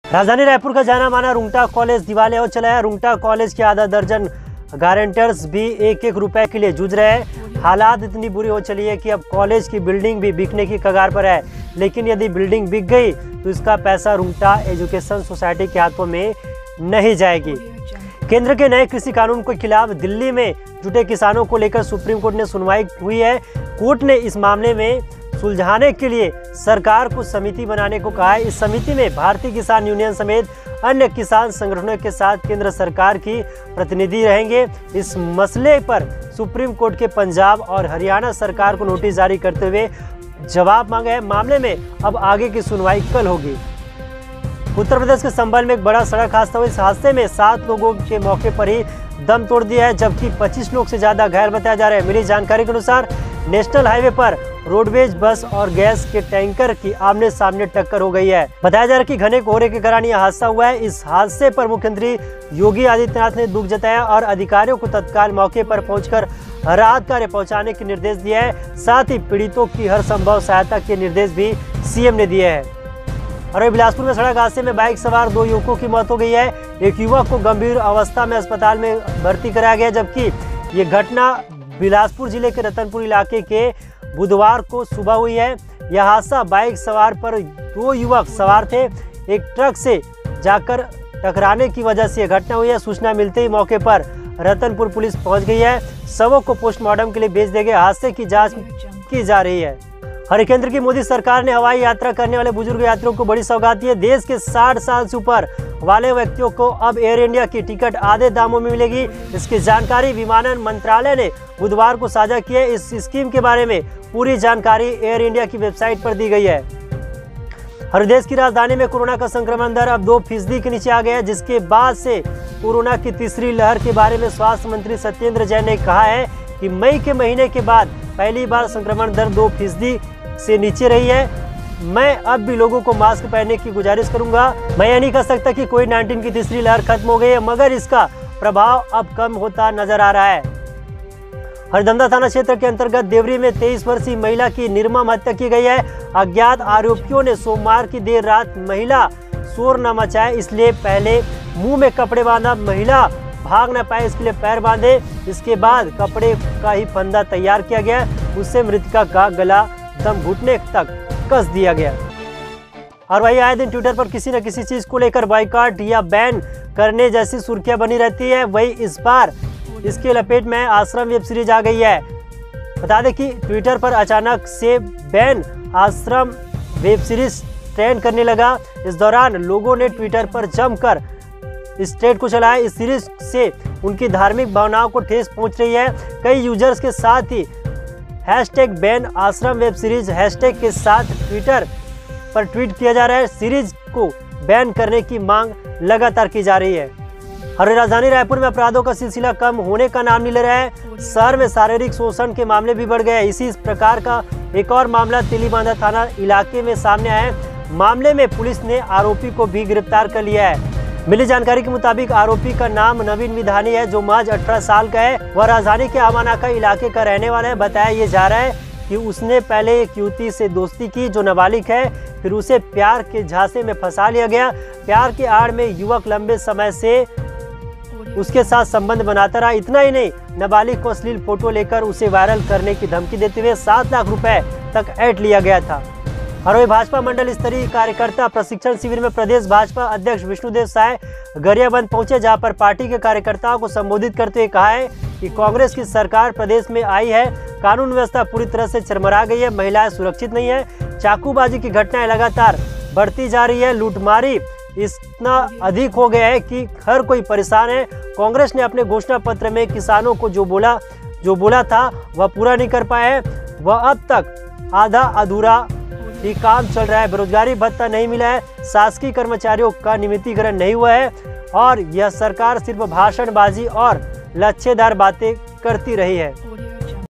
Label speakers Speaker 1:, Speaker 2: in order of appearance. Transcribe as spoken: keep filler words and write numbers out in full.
Speaker 1: राजधानी रायपुर का जाना माना रुंगटा कॉलेज दिवालिया हो चला है। रुंगटा कॉलेज के आधा दर्जन गारंटर्स भी एक एक रुपए के लिए जूझ रहे हैं। हालात इतनी बुरी हो चली है कि अब कॉलेज की बिल्डिंग भी बिकने की कगार पर है। लेकिन यदि बिल्डिंग बिक गई तो इसका पैसा रुंगटा एजुकेशन सोसाइटी के हाथों में नहीं जाएगी। केंद्र के नए कृषि कानून के खिलाफ दिल्ली में जुटे किसानों को लेकर सुप्रीम कोर्ट ने सुनवाई हुई है। कोर्ट ने इस मामले में सुलझाने के लिए सरकार को समिति बनाने को कहा है। इस समिति में भारतीय किसान यूनियन समेत अन्य किसान संगठनों के साथ केंद्र सरकार की प्रतिनिधि रहेंगे। इस मसले पर सुप्रीम कोर्ट के पंजाब और हरियाणा सरकार को नोटिस जारी करते हुए जवाब मांगा है। मामले में अब आगे की सुनवाई कल होगी। उत्तर प्रदेश के संभल में एक बड़ा सड़क हादसा हुआ। इस हादसे में सात लोगों के मौके पर ही दम तोड़ दिया है, जबकि पच्चीस लोग से ज्यादा घायल बताया जा रहा है। मिली जानकारी के अनुसार नेशनल हाईवे पर रोडवेज बस और गैस के टैंकर की आमने सामने टक्कर हो गई है। बताया जा रहा है कि घने कोहरे के कारण यह हादसा हुआ है। इस हादसे पर मुख्यमंत्री योगी आदित्यनाथ ने दुख जताया और अधिकारियों को तत्काल मौके पर पहुंचकर राहत कार्य पहुंचाने के निर्देश दिए हैं। साथ ही पीड़ितों की हर संभव सहायता के निर्देश भी सीएम ने दिए हैं। और बिलासपुर में सड़क हादसे में बाइक सवार दो युवकों की मौत हो गई है। एक युवक को गंभीर अवस्था में अस्पताल में भर्ती कराया गया, जबकि ये घटना बिलासपुर जिले के रतनपुर इलाके के बुधवार को सुबह हुई है। यह हादसा बाइक सवार पर दो युवक सवार थे। एक ट्रक से जाकर टकराने की वजह से यह घटना हुई है। सूचना मिलते ही मौके पर रतनपुर पुलिस पहुंच गई है। शवों को पोस्टमार्टम के लिए भेज दिए गए। हादसे की जांच की जा रही है। और केंद्र की मोदी सरकार ने हवाई यात्रा करने वाले बुजुर्ग यात्रियों को बड़ी सौगात दी है। देश के साठ साल से ऊपर वाले व्यक्तियों को अब एयर इंडिया की टिकट आधे दामों में मिलेगी। इसकी जानकारी विमानन मंत्रालय ने बुधवार को साझा की है। इस स्कीम के बारे में पूरी जानकारी एयर इंडिया की वेबसाइट पर दी गई है। हर देश की राजधानी में कोरोना का संक्रमण दर अब दो फीसदी के नीचे आ गया है, जिसके बाद से कोरोना की तीसरी लहर के बारे में स्वास्थ्य मंत्री सत्येंद्र जैन ने कहा है कि मई के महीने के बाद पहली बार संक्रमण दर दो फीसदी से नीचे रही है। मैं अब भी लोगों को मास्क पहनने की गुजारिश करूंगा। मैं यह नहीं कह सकता कि कोविड नाइन्टीन की तीसरी लहर खत्म हो गई है, मगर इसका प्रभाव अब कम होता नजर आ रहा है। हरदमदा थाना क्षेत्र के अंतर्गत देवरी में तेईस वर्षीय महिला की निर्मम हत्या की गई है। अज्ञात आरोपियों ने सोमवार की देर रात महिला शोर न मचाए इसलिए पहले मुंह में कपड़े बांधा, महिला भाग न पाए इसके लिए पैर बांधे। इसके बाद कपड़े का ही फंदा तैयार किया गया, उससे मृतका का गला दम घुटने तक कस दिया गया। और वही आए दिन ट्विटर पर किसी न किसी चीज को लेकर बॉयकॉट या बैन करने जैसी सुर्खियां बनी रहती है। वही इस बार इसके लपेट में आश्रम वेब सीरीज आ गई है। बता दें कि ट्विटर पर अचानक से ban Aashram web series trend करने लगा। इस दौरान लोगों ने ट्विटर पर जमकर इस ट्रेंड को चलाया। इस सीरीज से उनकी धार्मिक भावनाओं को ठेस पहुंच रही है। कई यूजर्स के साथ ही hashtag ban Aashram web series hashtag के साथ ट्विटर पर ट्वीट किया जा रहा है। सीरीज को बैन करने की मांग लगातार की जा रही है। और राजधानी रायपुर में अपराधों का सिलसिला कम होने का नाम नहीं ले रहा है। शहर में शारीरिक शोषण के मामले भी बढ़ गए। इसी प्रकार का एक और मामला तेलीबांधा थाना इलाके में सामने आया है। मामले में पुलिस ने आरोपी को भी गिरफ्तार कर लिया है। मिली जानकारी के मुताबिक आरोपी का नाम नवीन विधानी है, जो महज अठारह साल का है। वह राजधानी के आमानाका इलाके का रहने वाला है। बताया ये जा रहा है कि उसने पहले एक युवती से दोस्ती की जो नाबालिग है, फिर उसे प्यार के झांसे में फंसा लिया गया। प्यार की आड़ में युवक लंबे समय से उसके साथ संबंध बनाता रहा। इतना ही नहीं, नाबालिग को अश्लील फोटो लेकर उसे वायरल करने की धमकी देते हुए सात लाख रुपए तक ऐंठ लिया गया था। और वही भाजपा मंडल स्तरीय कार्यकर्ता प्रशिक्षण शिविर में प्रदेश भाजपा अध्यक्ष विष्णुदेव साय गरियाबंद पहुंचे, जहां पर पार्टी के कार्यकर्ताओं को संबोधित करते हुए कहा है कि कांग्रेस की सरकार प्रदेश में आई है, कानून व्यवस्था पूरी तरह से चरमरा गई है, महिलाएं सुरक्षित नहीं है, चाकूबाजी की घटनाएं लगातार बढ़ती जा रही है, लूटमारी इतना अधिक हो गया है कि हर कोई परेशान है। कांग्रेस ने अपने घोषणा पत्र में किसानों को जो बोला जो बोला था वह पूरा नहीं कर पाया है। वह अब तक आधा अधूरा ही काम चल रहा है। बेरोजगारी भत्ता नहीं मिला है, शासकीय कर्मचारियों का नियमितीकरण नहीं हुआ है और यह सरकार सिर्फ भाषणबाजी और लच्छेदार बातें करती रही है।